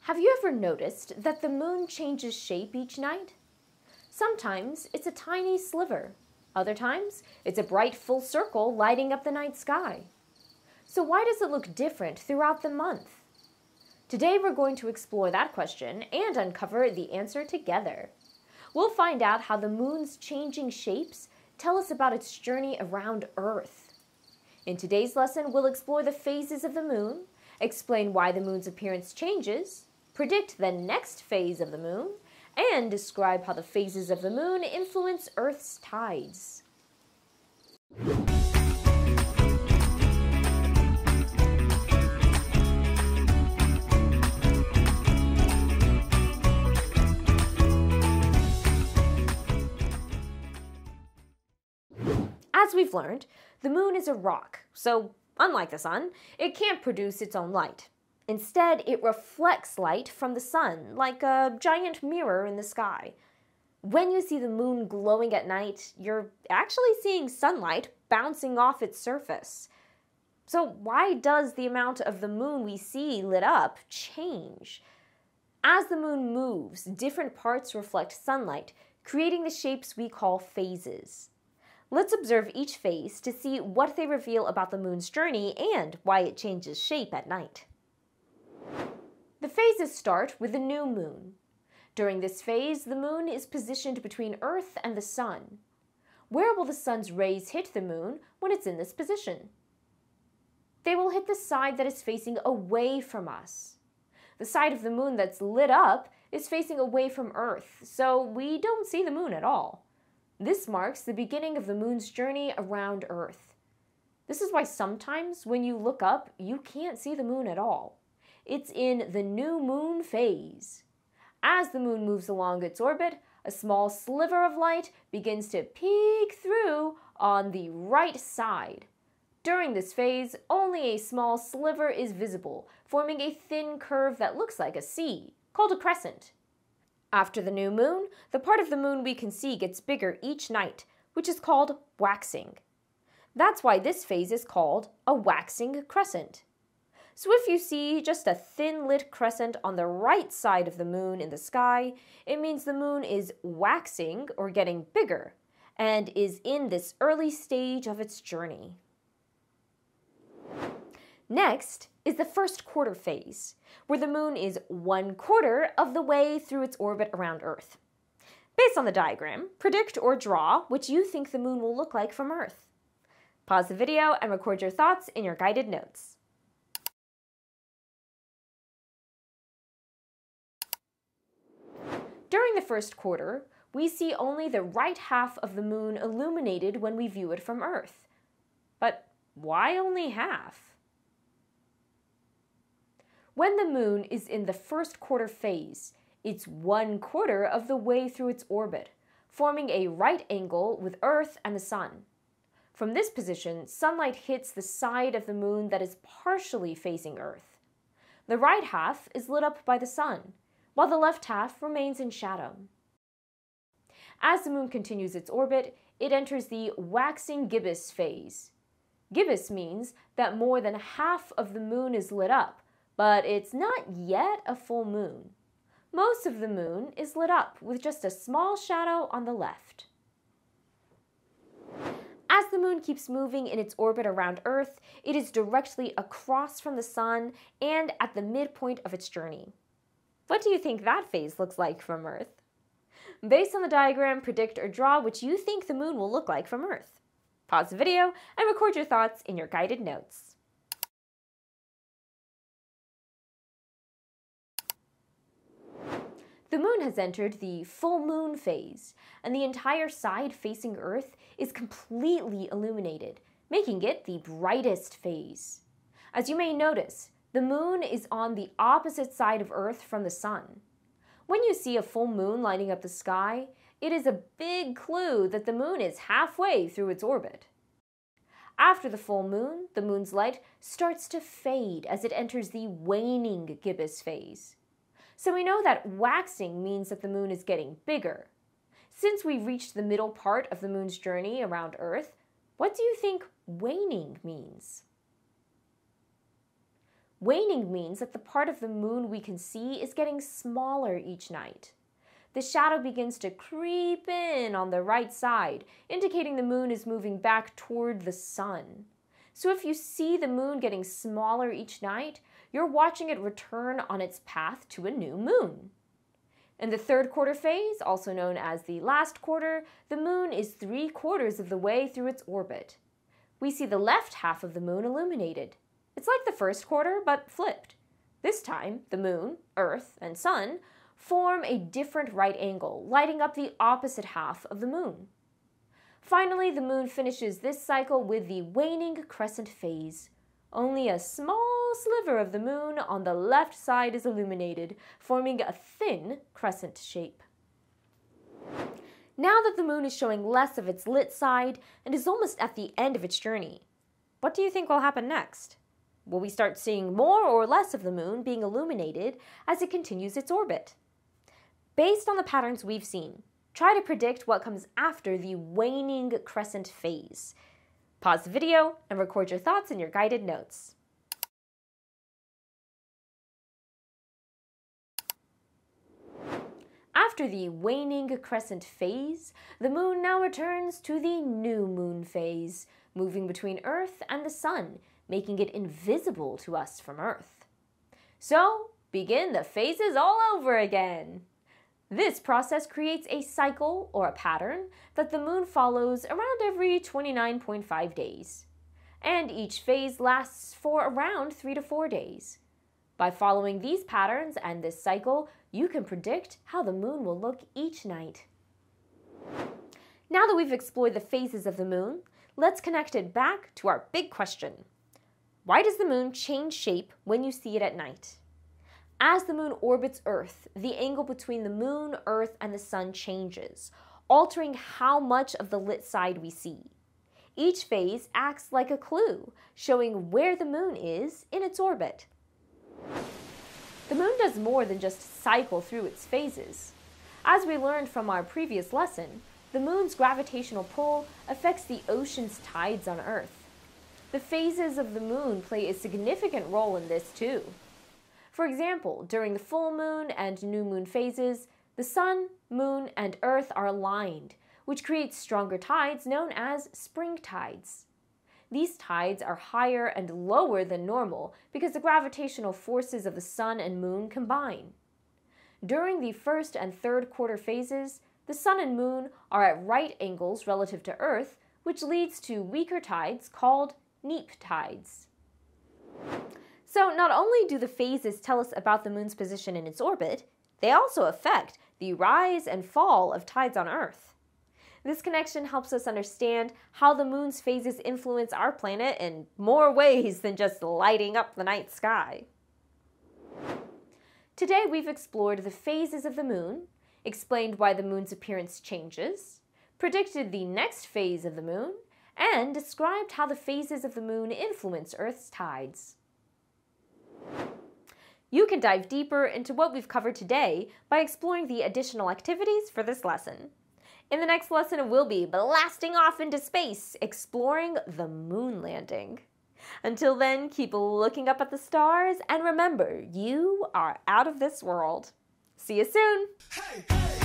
Have you ever noticed that the moon changes shape each night? Sometimes it's a tiny sliver. Other times, it's a bright full circle lighting up the night sky. So why does it look different throughout the month? Today we're going to explore that question and uncover the answer together. We'll find out how the moon's changing shapes tell us about its journey around Earth. In today's lesson, we'll explore the phases of the moon, explain why the moon's appearance changes, predict the next phase of the moon, and describe how the phases of the moon influence Earth's tides. As we've learned, the moon is a rock, so unlike the sun, it can't produce its own light. Instead, it reflects light from the sun, like a giant mirror in the sky. When you see the moon glowing at night, you're actually seeing sunlight bouncing off its surface. So why does the amount of the moon we see lit up change? As the moon moves, different parts reflect sunlight, creating the shapes we call phases. Let's observe each phase to see what they reveal about the moon's journey and why it changes shape at night. The phases start with the new moon. During this phase, the moon is positioned between Earth and the sun. Where will the sun's rays hit the moon when it's in this position? They will hit the side that is facing away from us. The side of the moon that's lit up is facing away from Earth, so we don't see the moon at all. This marks the beginning of the moon's journey around Earth. This is why sometimes when you look up, you can't see the moon at all. It's in the new moon phase. As the moon moves along its orbit, a small sliver of light begins to peek through on the right side. During this phase, only a small sliver is visible, forming a thin curve that looks like a C, called a crescent. After the new moon, the part of the moon we can see gets bigger each night, which is called waxing. That's why this phase is called a waxing crescent. So if you see just a thin lit crescent on the right side of the moon in the sky, it means the moon is waxing or getting bigger and is in this early stage of its journey. Next is the first quarter phase, where the moon is 1/4 of the way through its orbit around Earth. Based on the diagram, predict or draw what you think the moon will look like from Earth. Pause the video and record your thoughts in your guided notes. During the first quarter, we see only the right half of the moon illuminated when we view it from Earth. But why only half? When the moon is in the first quarter phase, it's 1/4 of the way through its orbit, forming a right angle with Earth and the sun. From this position, sunlight hits the side of the moon that is partially facing Earth. The right half is lit up by the sun, while the left half remains in shadow. As the moon continues its orbit, it enters the waxing gibbous phase. Gibbous means that more than half of the moon is lit up, but it's not yet a full moon. Most of the moon is lit up with just a small shadow on the left. As the moon keeps moving in its orbit around Earth, it is directly across from the sun and at the midpoint of its journey. What do you think that phase looks like from Earth? Based on the diagram, predict or draw what you think the moon will look like from Earth. Pause the video and record your thoughts in your guided notes. The moon has entered the full moon phase, and the entire side facing Earth is completely illuminated, making it the brightest phase. As you may notice, the moon is on the opposite side of Earth from the sun. When you see a full moon lighting up the sky, it is a big clue that the moon is halfway through its orbit. After the full moon, the moon's light starts to fade as it enters the waning gibbous phase. So we know that waxing means that the moon is getting bigger. Since we've reached the middle part of the moon's journey around Earth, what do you think waning means? Waning means that the part of the moon we can see is getting smaller each night. The shadow begins to creep in on the right side, indicating the moon is moving back toward the sun. So if you see the moon getting smaller each night, you're watching it return on its path to a new moon. In the third quarter phase, also known as the last quarter, the moon is 3/4 of the way through its orbit. We see the left half of the moon illuminated. It's like the first quarter, but flipped. This time, the moon, Earth, and sun form a different right angle, lighting up the opposite half of the moon. Finally, the moon finishes this cycle with the waning crescent phase. Only a small sliver of the moon on the left side is illuminated, forming a thin crescent shape. Now that the moon is showing less of its lit side and is almost at the end of its journey, what do you think will happen next? Will we start seeing more or less of the moon being illuminated as it continues its orbit? Based on the patterns we've seen, try to predict what comes after the waning crescent phase. Pause the video and record your thoughts in your guided notes. After the waning crescent phase, the moon now returns to the new moon phase, moving between Earth and the sun, making it invisible to us from Earth. So, begin the phases all over again. This process creates a cycle, or a pattern, that the moon follows around every 29.5 days. And each phase lasts for around 3 to 4 days. By following these patterns and this cycle, you can predict how the moon will look each night. Now that we've explored the phases of the moon, let's connect it back to our big question. Why does the moon change shape when you see it at night? As the moon orbits Earth, the angle between the moon, Earth, and the sun changes, altering how much of the lit side we see. Each phase acts like a clue, showing where the moon is in its orbit. The moon does more than just cycle through its phases. As we learned from our previous lesson, the moon's gravitational pull affects the ocean's tides on Earth. The phases of the moon play a significant role in this too. For example, during the full moon and new moon phases, the sun, moon, and Earth are aligned, which creates stronger tides known as spring tides. These tides are higher and lower than normal because the gravitational forces of the sun and moon combine. During the first and third quarter phases, the sun and moon are at right angles relative to Earth, which leads to weaker tides called neap tides. So not only do the phases tell us about the moon's position in its orbit, they also affect the rise and fall of tides on Earth. This connection helps us understand how the moon's phases influence our planet in more ways than just lighting up the night sky. Today we've explored the phases of the moon, explained why the moon's appearance changes, predicted the next phase of the moon, and described how the phases of the moon influence Earth's tides. You can dive deeper into what we've covered today by exploring the additional activities for this lesson. In the next lesson, we'll be blasting off into space, exploring the moon landing. Until then, keep looking up at the stars, and remember, you are out of this world. See you soon! Hey, hey.